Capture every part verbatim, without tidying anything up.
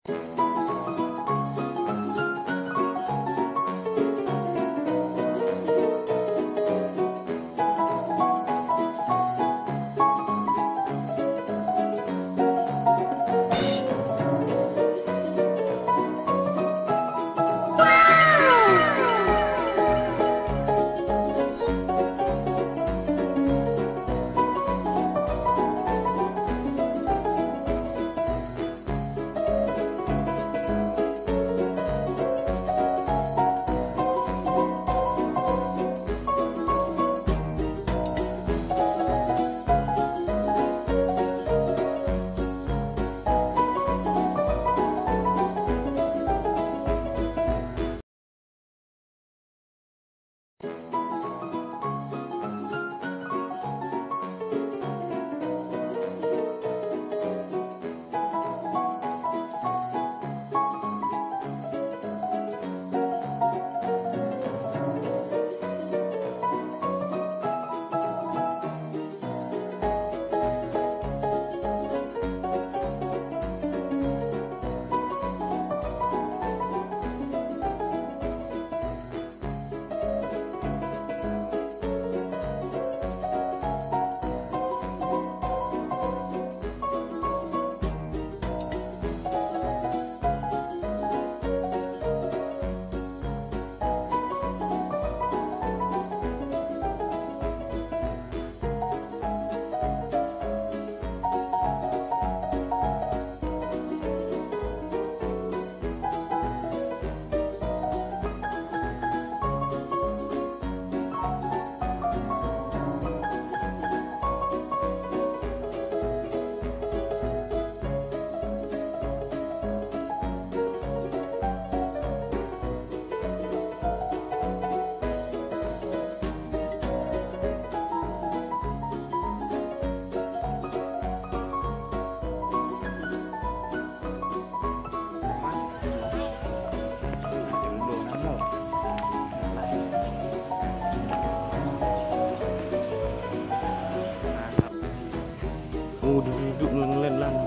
Oh, duduk ngelen lan.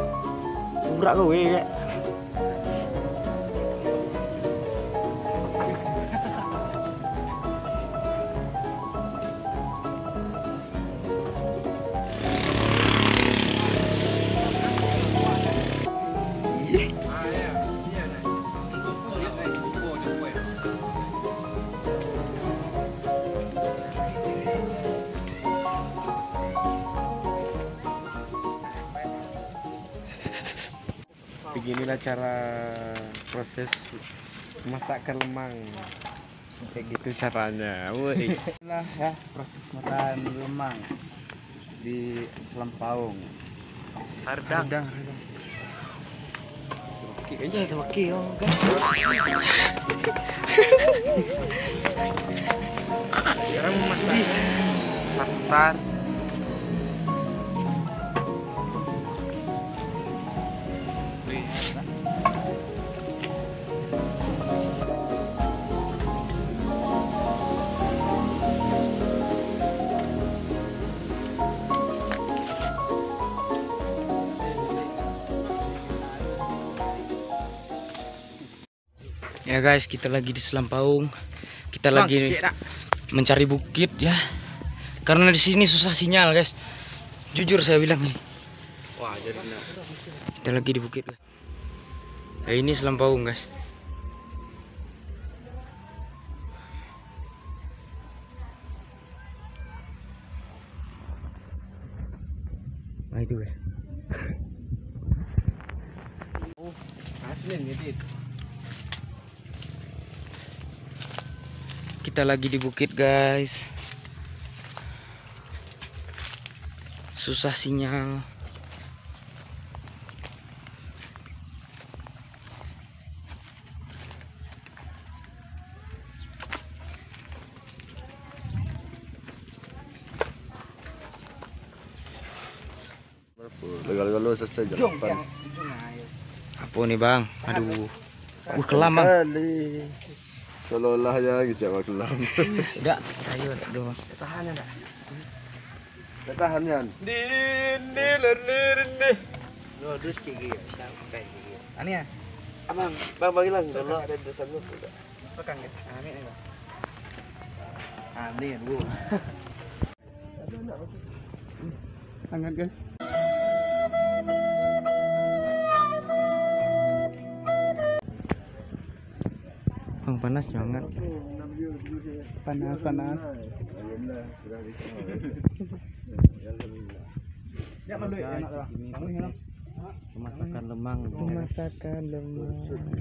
Urak kowe ya. Beginilah cara proses masakan lemang. Kayak gitu caranya. Woi. Inilah ya proses makan lemang di Selam Paung. Hardang. Hardang, hardang. Oke aja ada oke oh kan. Sekarang mau masak tartar. Ya guys, kita lagi di Selam Paung. Kita Bang, lagi cik, mencari bukit ya. Karena di sini susah sinyal, guys. Jujur saya bilang nih. Wah, jadi Kita lagi di bukit. Ya ini Selam Paung, guys. Nah itu, guys. Oh, asli nih, Kita lagi di bukit, guys. Susah sinyal. Legal-legal selesai jalan. Apa nih, Bang? Aduh. Wah, kelam, Bang. Kali. Seolah-olah ya kecewa kelam. Enggak, cair doang. tahan enggak? Tahan yan. Din din din din. Lodus tinggi ya, sampai tinggi. Ani ya. Abang, bang bagilah dulu ada di sana udah. Pegang ya. Amin ya. Amin, Bu. Hangat guys. Bang panas jangan. Panas panas. Ya mandu enak lah. Kamu enak. Masakan lemang. Masakan lemang.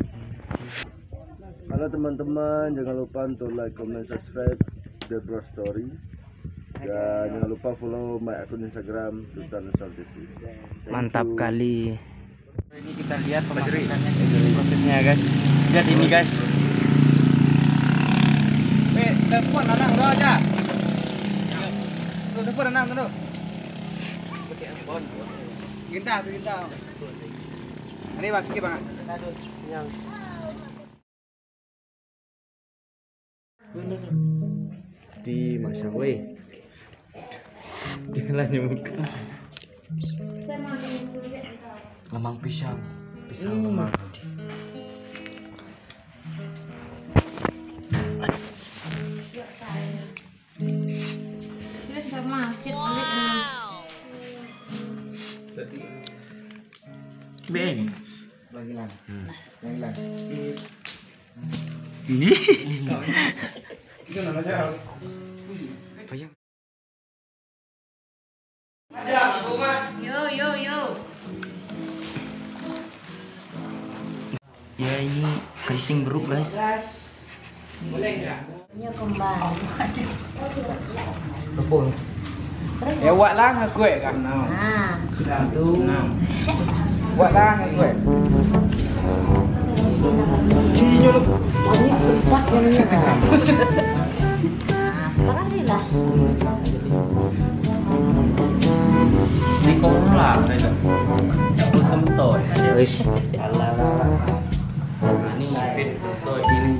Halo teman-teman, jangan lupa untuk like, comment, subscribe The Bro Story. Dan jangan lupa follow my akun Instagram Sultan Nusal T V. Mantap kali. Ini kita lihat pemasakannya, prosesnya guys. Lihat ini guys. Eh, telepon anak doa aja. Tuh telepon anak tuh. Ginta, ginta. Ini bang, sikit bang. Yang. Di masak weh. Janganlah muka. Lemang pisang, pisang Hmm. lemang. Ben. Bagilan. Hmm. Bagilan. Ini. Itu nama aja. Payang. Yo yo yo. Ya ini kencing beruk guys. Nya kembali. Tepung. Ya buat lah ngakue kan. Nah, Itu. Buat lah ngakue. nah sekarang lah. Di kolom lah saya. Temtot. Guys. Alah. Ini ngipin temtot ini.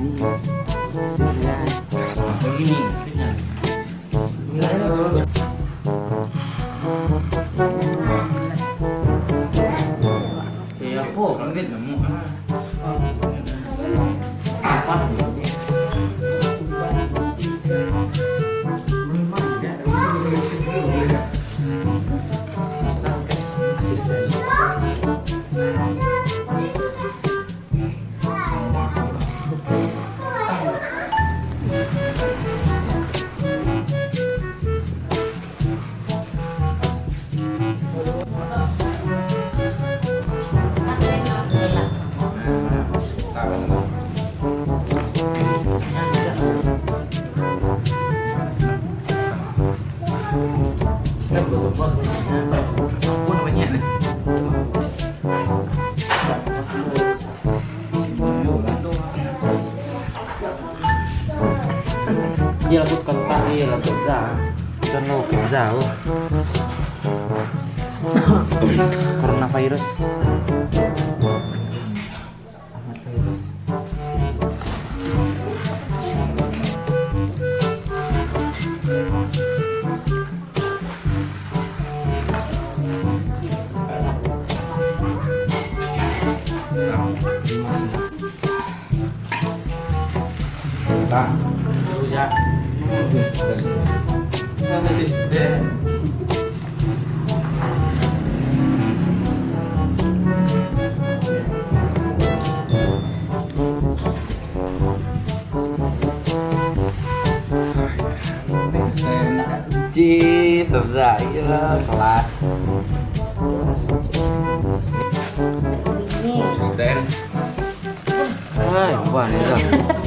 Begini. Ya kok kaget kamu. Apa? Dia lagu kentak dia lagu dah. Kan lo jauh. Karena virus. Amat virus. Nah, dulu ya. Mana sih? Ji, selesai kelas. Ini. Suster. Hai, apa nih dah?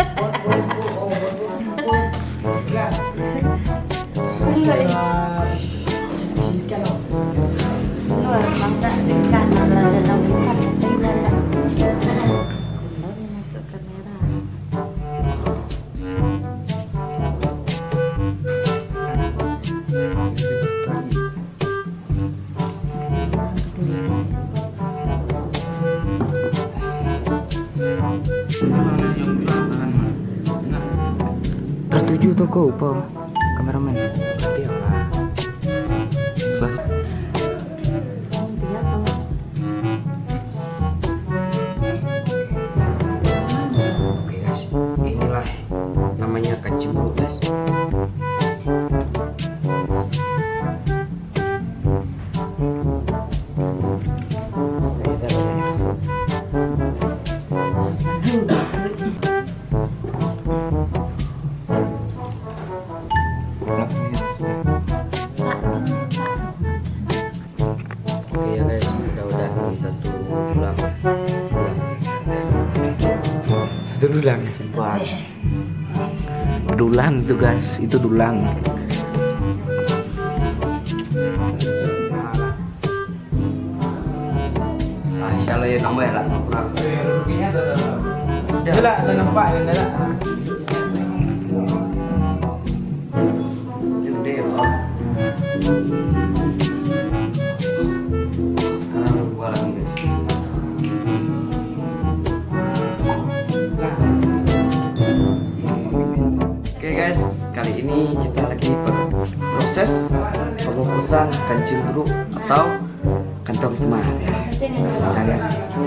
Luar bangsa ikan ada dalam ikan tidak ada. Masuk kamera. Tertuju tuh kok, Pak. Kameramen. Dia lah. Bah. Dia tuh. dulang tuh guys, itu dulang. Nah, insyaallah ya nambah ya lah. Ruginya ada Udah lah, ada nampak ya lah. gede loh. Sekarang gua lagi. Oke guys, kali ini kita lagi proses pengukusan kancing buruk atau kantong semar ya. Kita lihat.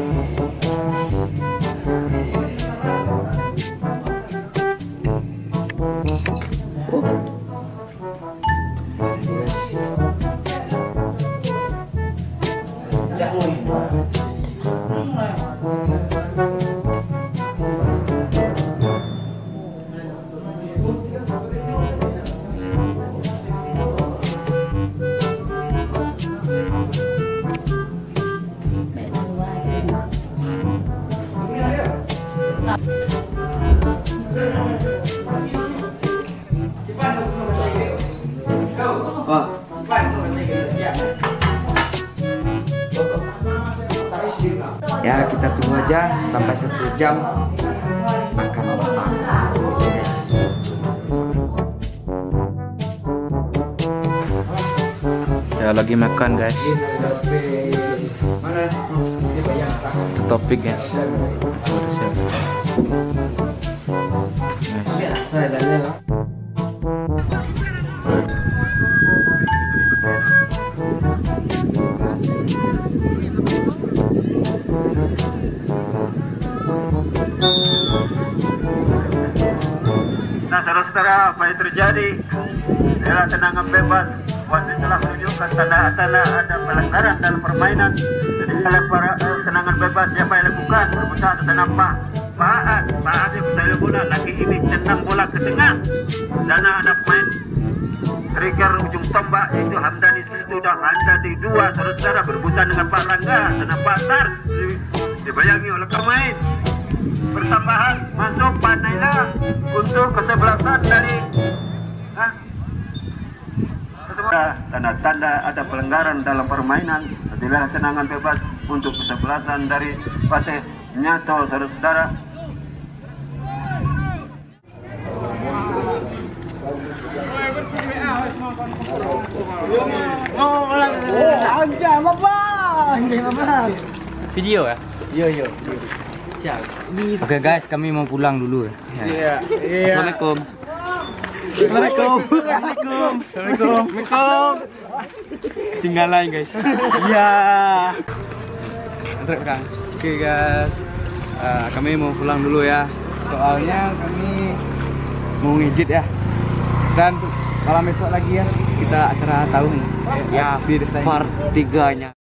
Ya kita tunggu aja sampai satu jam akan matang. Ya lagi makan guys. Itu topik guys. Udah siap. Nice. Nah, saudara-saudara, apa yang terjadi? Adalah tendangan bebas. Wasit telah menunjukkan tanda-tanda ada pelanggaran dalam permainan. Jadi oleh para eh, tendangan bebas siapa yang lakukan? Berbusa atau nampak? Paat, Paat yang bisa guna. Lagi ini tendang bola ke tengah. Sana ada pemain trigger ujung tombak yaitu Hamdani situ dan Hamdani dua saudara-saudara berebutan dengan Pak Rangga. Sana pasar dibayangi oleh pemain. Pertambahan masuk Pak Naila untuk kesebelasan dari ah, tanda-tanda ada pelanggaran dalam permainan. Adalah tendangan bebas untuk kesebelasan dari Pateh Nyato saudara-saudara. Video ya? Yo yo. Oke guys, kami mau pulang dulu ya. Iya. Assalamualaikum. Assalamualaikum. Assalamualaikum. Assalamualaikum. Assalamualaikum. Tinggalan guys. Iya. Kan. Oke guys, uh, kami mau pulang dulu ya. Soalnya kami mau ngejit ya. Dan malam besok lagi ya kita acara tahun ya di desa part tiga nya.